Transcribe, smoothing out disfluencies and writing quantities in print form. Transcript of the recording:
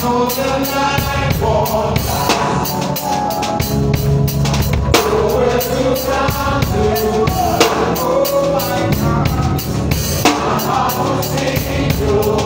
know the night won't last. Nowhere to run to. Oh my God, my heart was singing.